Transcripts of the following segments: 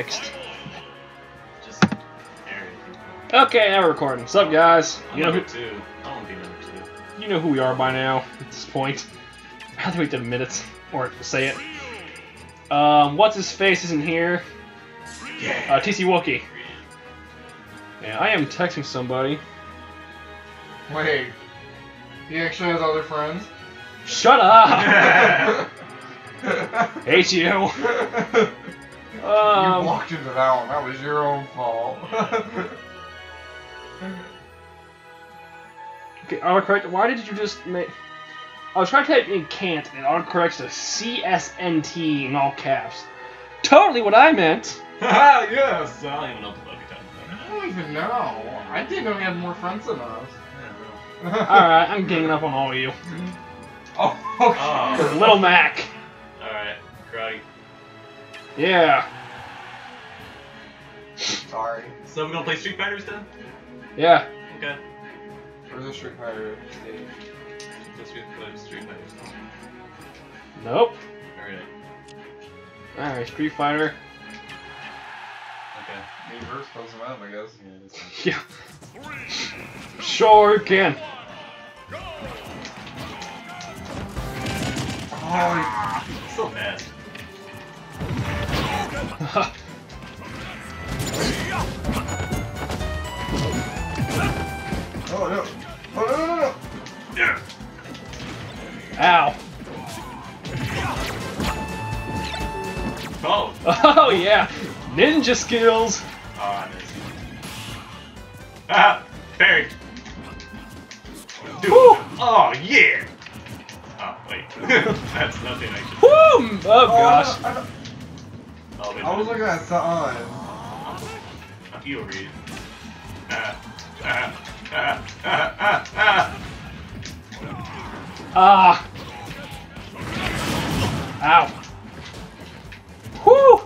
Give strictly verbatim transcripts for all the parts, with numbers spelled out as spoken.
fixed. Just Okay, now we're recording. What's up, guys? I'm You know number who two. I want to be number two. you know who we are by now at this point. I have to wait a minute or say it. Um, what's his face isn't here. Yeah. Uh, T C Wookie. Yeah, I am texting somebody. Wait. He actually has other friends? Shut up! Hate you. you Um, walked into that one. That was your own fault. okay, autocorrect. Why did you just make? I was trying to type in can't, and it autocorrects to C S N T in all caps. Totally what I meant. Haha, yes! I don't even know what the fuck you're talking about. I don't even know. I didn't know he had more friends than us. Alright, I'm ganging up on all of you. Oh, okay. Oh. Little Mac. Alright, karate. Yeah. Sorry. So we're gonna play Street Fighters then? Yeah. Okay. Where's the Street Fighter stage? Let's play Street Fighters. Nope. Alright. Alright, Street Fighter. Okay. Me versus close enough, I guess. Yeah. Sure you can. Oh, So fast. oh no. Oh no no no no. Yeah. Ow. Oh! Oh yeah. Ninja skills. Oh, I missed. Ah! Parry! Dude. Woo! Oh, yeah! Oh, wait. That's nothing I should. Woo! Oh gosh. I, I, Oh, wait. I was looking at something. I feel read. Ah. Ah. Ah. Ah. Ah. Ah. Ow. Woo!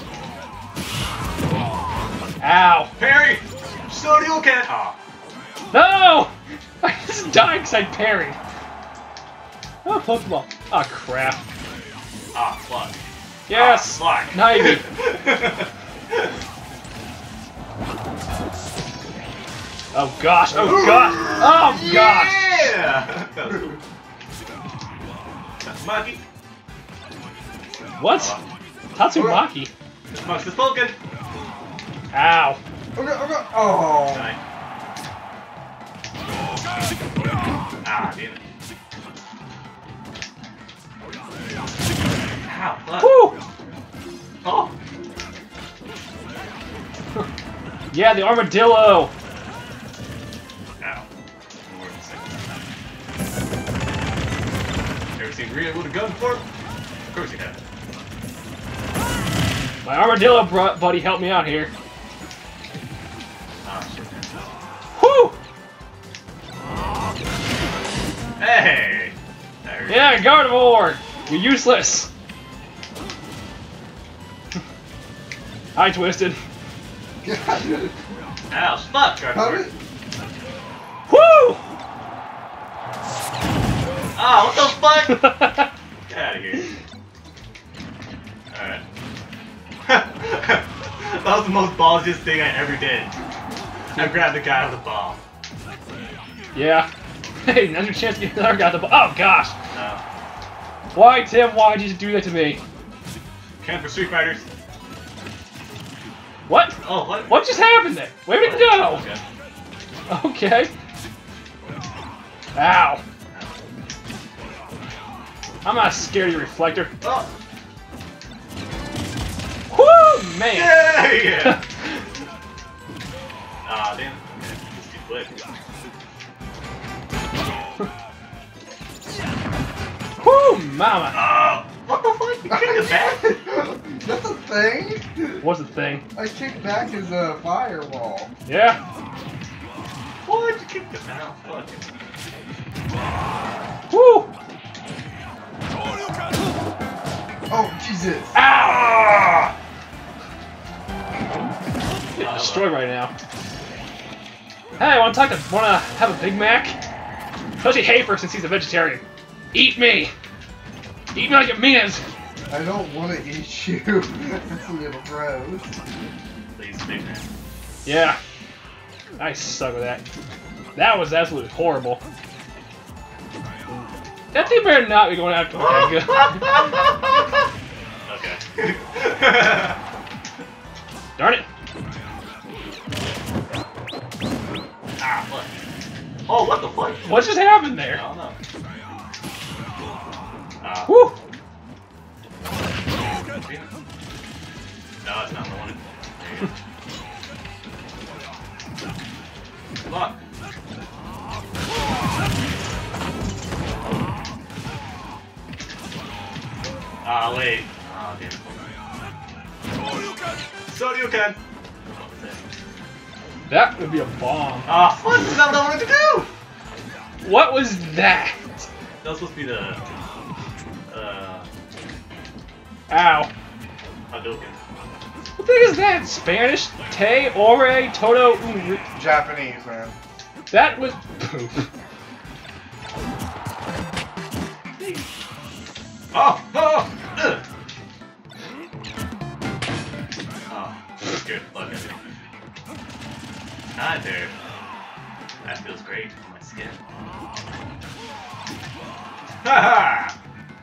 Ow. Parry! Studio cat! Ah. No! I just died because I parried. Oh, Pokeball. Ah, crap. Ah, fuck. Yes! Ah, fuck. Nivey. Oh gosh, oh gosh, oh gosh! Yeah! That was cool. Tatsumaki. What? Tatsumaki? Max is spoken. Ow. Okay, okay. Oh. Die. Ah, damn it. Ow, fuck. Woo! Oh! Yeah, the armadillo! Ow. More than a second time. Ever seen Rita with a gun before? Of course you have. My armadillo bro buddy helped me out here. Ah, shit. Woo! Hey! That hurt. Yeah, Gardevoir! You're useless! Hi, Twisted. Ow, fuck! How did? Woo! Ah, what the fuck? Get out of here. Alright. That was the most ballsiest thing I ever did. I grabbed the guy with the ball. Yeah. Hey, now's your chance to get another guy at the ball. Oh, gosh! No. Why, Tim? Why did you do that to me? Camp for Street Fighters. What? Oh, what? What just happened there? Where did it go? Okay. Okay. Ow. I'm not scared of your reflector. Oh! Woo, man! Yeah! Yeah! Ah, damn. Yeah, just get quick. Woo, mama! Oh! What the fuck? You kicked the back? That's a thing? What's the thing? I kicked back his uh, fireball. Yeah? What? You kicked the back? Fuck it. Woo! Oh, Jesus. Ah! Getting destroyed right now. Hey, wanna talk to wanna have a Big Mac? Especially Hafer since he's a vegetarian. Eat me! Eat me like it means! I don't want to eat you. That's a little gross. Please, big man. Yeah. I suck with that. That was absolutely horrible. That thing better not be going after. Okay, good. Okay. Darn it. Ah, what? Oh, what the fuck? What just happened I there? don't know. Ah. Woo! No, it's not the one. There you go. Look. Ah, wait. Ah, damn it. Shoryuken! That would be a bomb. Ah, fuck! Is that what I wanted to do? What was that? That was supposed to be the. Uh. Ow. Hadouken. What the heck is that? Spanish? Te, ore, todo, uri. Japanese, man. That was poop. Oh! Oh! Ugh. Oh, good. Look at it. Hi there. That feels great on my skin. Ha ha!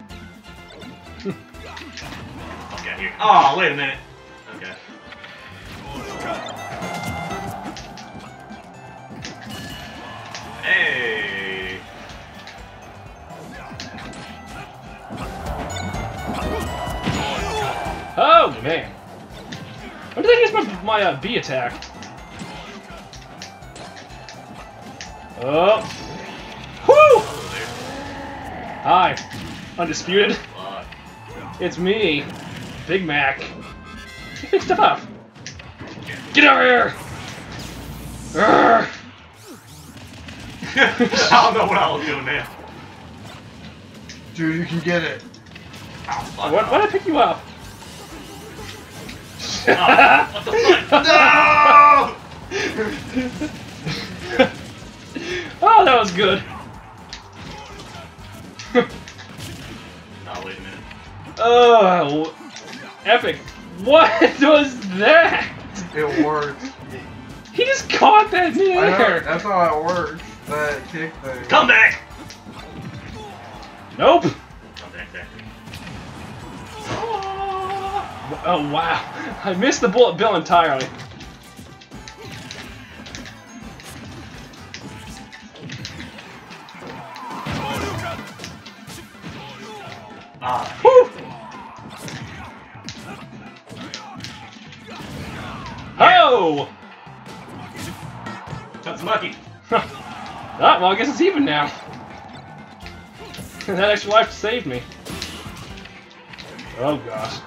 Okay, here. Oh, wait a minute. Okay. Hey! Oh man. What did I use my my uh, B attack? Oh. Woo! Hi. Undisputed. Fuck. It's me, Big Mac. Pick stuff up. Get over here! Urgh. I don't know what I was doing there. Dude, you can get it. Oh, fuck. What? Why did I pick you up? Oh, what the fuck? No! Oh, that was good. Oh, wait a minute. Oh, epic. What was that? It worked. He just caught that in the I know, air. that's how it works. That kick thing. Come back! Nope. Come back there. Oh, wow. I missed the bullet bill entirely. Ah, Woo! Oh! Tatsumaki! Ah, well, I guess it's even now. That extra life saved me. Oh, gosh.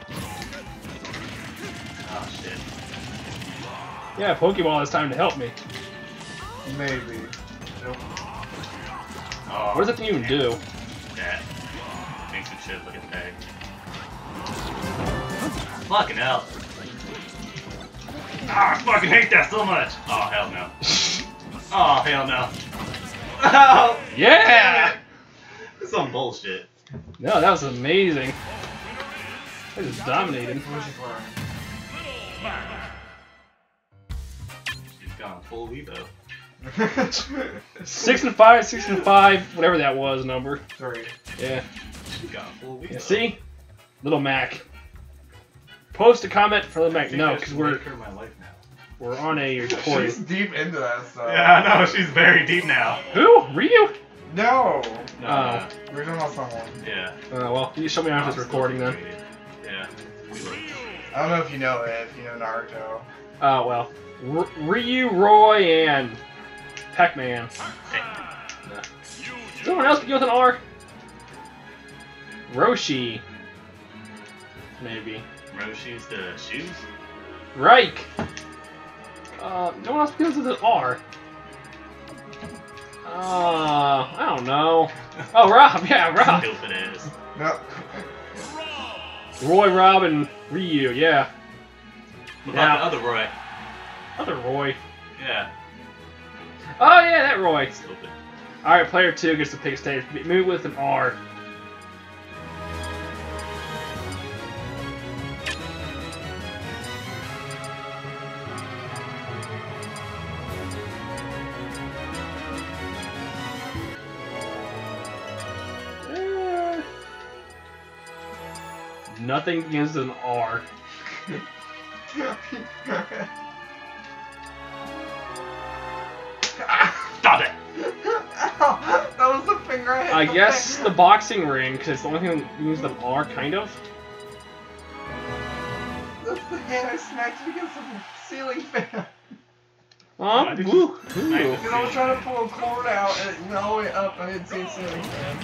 Oh, shit. Yeah, Pokeball has time to help me. Maybe. Nope. Oh, What does that thing even do? that makes it shit like a tag. Fucking hell. Ah, I fucking hate that so much! Oh, hell no. Oh, hell no. Oh! Yeah! Some bullshit. No, that was amazing. I just dominated. What you She's gone full Evo. playing? Six and five, six and five, whatever that was number. Three. Yeah. She's gone full Evo. Yeah, see? Little Mac. Post a comment for Little I Mac. think No, I because should we're make her my wife now. we're on a recording. She's deep into that stuff. Yeah, I know, she's very deep now. Who? Ryu? No. No, Oh. We're talking about someone. yeah. Uh, well, you show me after this recording then. Yeah. We will. I don't know if you know it, if you know Naruto. Oh, well. R Ryu, Roy, and Pac-Man. Hey. Someone else begin with an R? Roshi. Maybe. Roshi's the shoes? Reich. Uh, no one else begins with an R. Uh, I don't know. Oh, Rob. Yeah, Rob. Stupid ass. No. Roy, Rob, and Ryu. Yeah. What Yeah. about the other Roy? Other Roy. Yeah. Oh, yeah, that Roy. Stupid. Alright, player two gets to pick stage. Move with an R. nothing against an R. Stop it! Ow, that was the finger I hit. I the guess finger. the boxing ring, because it's the only thing that uses an R, kind of. That's the hand I smacked against the ceiling fan. Oh, Why did woo, you- woo. Because I was trying to pull a cord out and it went all the way up and I didn't see a ceiling fan.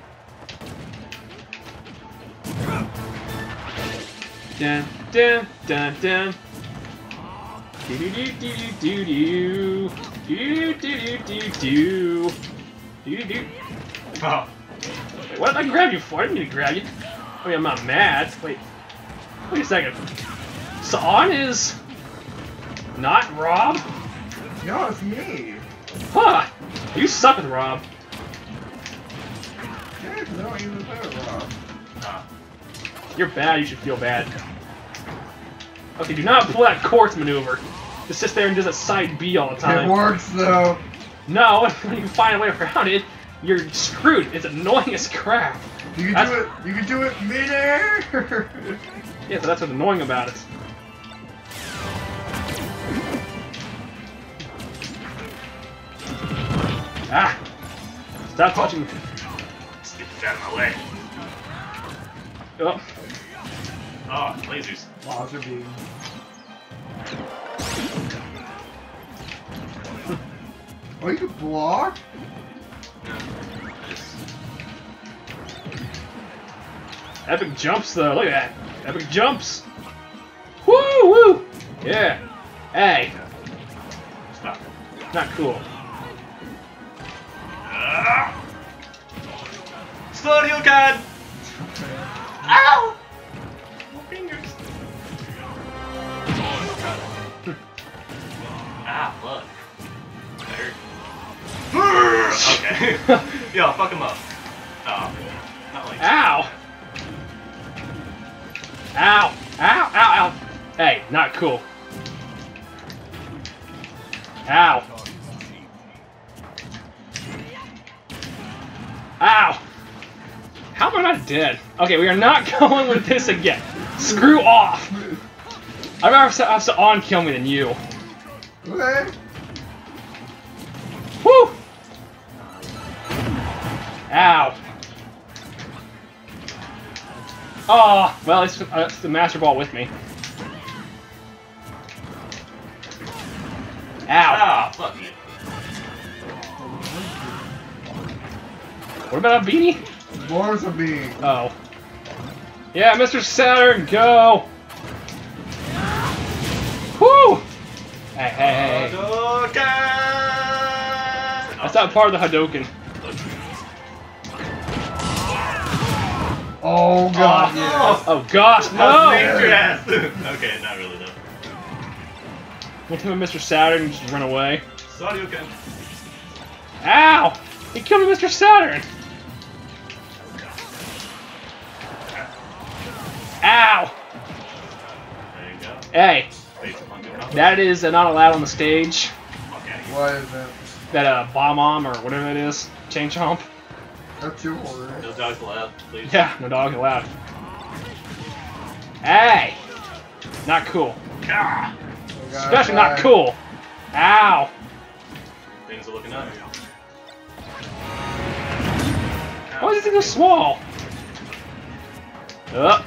Dun, dun, dun, dun. Do do do do do do do do do do do do do. Oh. Wait, what did I grab you for? I didn't mean to grab you. I mean, I'm not mad. Wait, wait a second. Saan is not Rob? No, it's me. Huh? You suck with Rob. Yeah, because I don't even play with Rob. Ah. You're bad. You should feel bad. Okay, do not pull that quartz maneuver. Just sits there and does a side B all the time. It works though. No, when you find a way around it, you're screwed. It's annoying as crap. You can That's- do it. You can do it midair. Yeah, so that's what's annoying about it. Ah! Stop touching. Just get this out of my way. Oh, Oh, lasers. Laser beam. Oh, you can block? No. I just... epic jumps though. Look at that. Epic jumps. Woo woo. Yeah. Hey, Stop. not cool. Ah! Studio card! Ow! My fingers. Ah, look. That hurt. Okay. Yo, fuck him up. Oh. Not like Ow. Ow. Ow. Ow. Ow. Hey, not cool. Ow. Ow. How am I not dead? Okay, we are not going with this again. Screw off. I'd rather have Saan kill me than you. Okay. Woo! Ow. Oh, well, it's, uh, it's the Master Ball with me. Ow. Ah, fuck you. What about a beanie? Bars a beam. Oh. Yeah, Mister Saturn, go! Woo! Hey, hey, hey, hey. Hadouken! That's not part of the Hadouken. Oh god, Oh. yes. Oh gosh, Oh, no! your ass. Okay, not really though. Went to Mister Saturn and just run away. Hadouken. Ow! He killed me, Mister Saturn! Ow! There you go. Hey, Face punching up. that is uh, not allowed on the stage. Okay. What is it? That uh, bomb or whatever it is, chain chomp. That's your order. No dogs allowed, please. Yeah, no dog allowed. Hey, not cool. Ah, Especially not cool. Ow! things are looking up. Why is this thing so small? Up.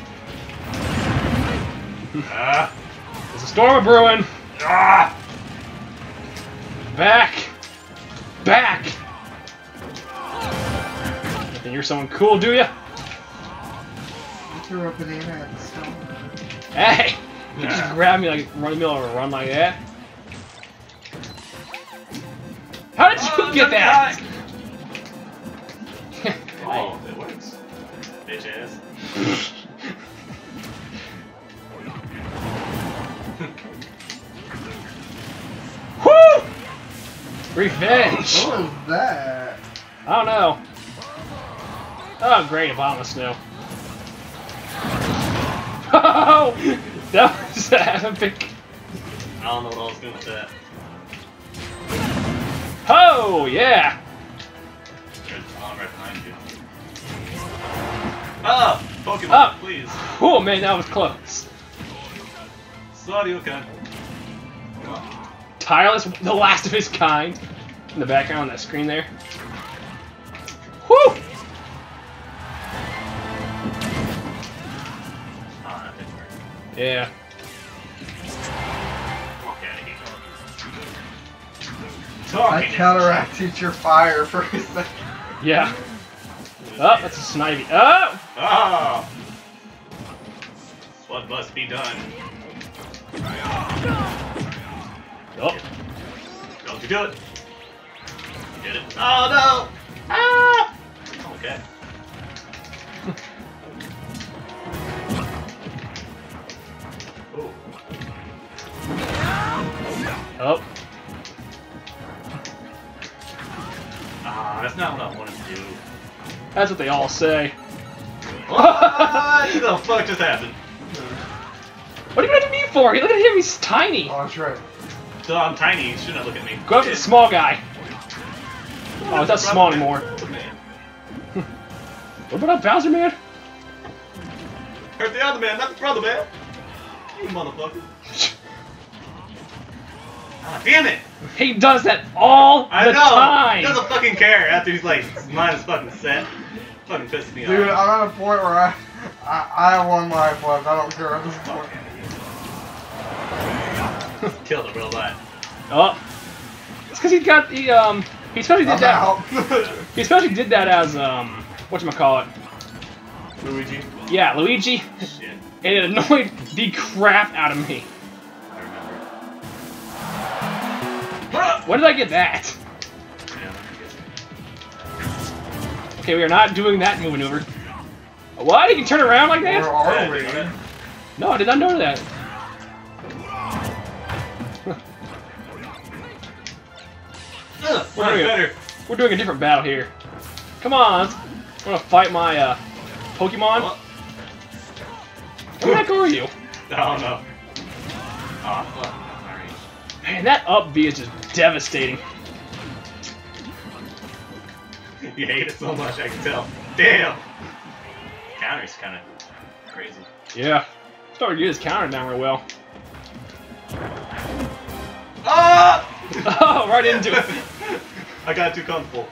Ah. There's a storm brewing. Ah. Back. Back. You think you're someone cool, do ya? You threw a banana at the stone. Hey! You just Yeah. grab me like run in the middle of a run like that. How did you Oh, get that? Oh, it works. Bitch ass. Woo! Revenge! What was that? I don't know. Oh, great, Obama Snow. Oh! That was epic. I don't know what I was doing with that. Oh, yeah! There's one right behind you. Oh! Pokemon, Ah. please. Oh man, that was close. Sariokan. Tireless, the last of his kind. In the background on that screen there. Whew! Ah, that didn't work. Yeah. Walk out of here. I Talking. counteracted your fire for a second. Yeah. Oh, that's a Snivy. Oh! Ah! What must be done? Oh. Don't you do it? You did it. Oh no! Ah! Okay. Ooh. Oh. Ah, that's not what I wanted to do. That's what they all say. What the fuck just happened? What are you gonna do me for? Look at him, he's tiny. Oh, that's right. So I'm tiny, you shouldn't look at me. Go after the small guy. Oh, it's not small anymore. Man. What about Bowser, man? Hurt the other man, not the brother man. You motherfucker. Ah, damn it! He does that all I the know! time. He doesn't fucking care after he's like, mine is fucking set. Fucking pisses me Dude, off. I'm at a point where I, I, I have one life left. I don't care at this point. Kill the robot. Oh. It's because he got the, um, he especially did I'm that. out. He especially did that as, um, whatchamacallit. Luigi? Yeah, Luigi. Shit. And it annoyed the crap out of me. I remember. When did I get that? Yeah, Okay, we are not doing that move maneuver. What? He can turn around like Where that? are Yeah, we? do that. No, I did not know that. Ugh, We're mine's doing, better. a, we're doing a different battle here. Come on. I'm gonna fight my, uh, Pokemon. What? Where the heck are you? I don't know. Oh, fuck. Alright. Man, that up B is just devastating. You hate it so much, I can tell. Damn! Counter's kinda crazy. Yeah. Starting to get his counter down real well. Ah! Oh, right into it. I got too comfortable.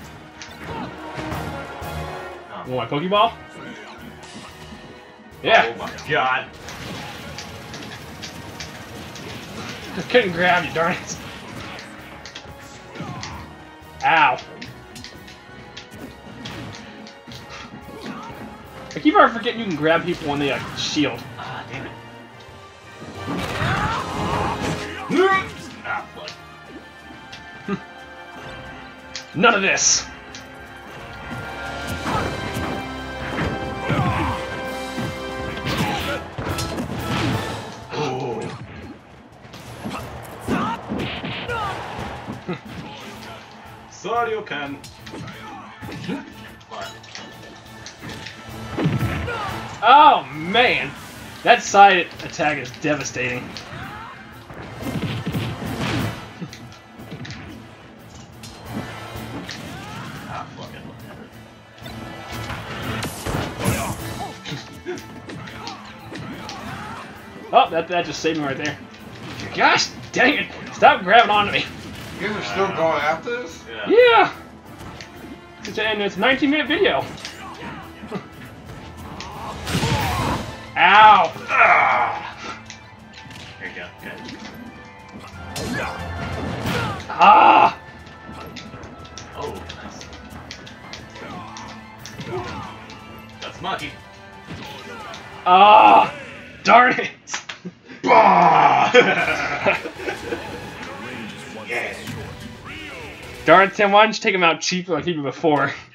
You want my Pokeball? Yeah. Oh my god. Just couldn't grab you, darn it. Ow. I keep on forgetting you can grab people when they uh, shield. Ah, damn it. Ah, fuck. None of this. Oh. Sariokan. What? Oh man, that side attack is devastating. Ah, fuck it. Oh, that that just saved me right there. Gosh, dang it! Stop grabbing onto me. You guys are still going after this? Yeah. Yeah. It's, and it's a nineteen minute video. Ow! Ah. Here you go. Okay. Ah! Oh, nice. That's Monkey. Ah! Darn it! Bah! Yeah. Darn it, Tim, why didn't you take him out cheaper like you did before?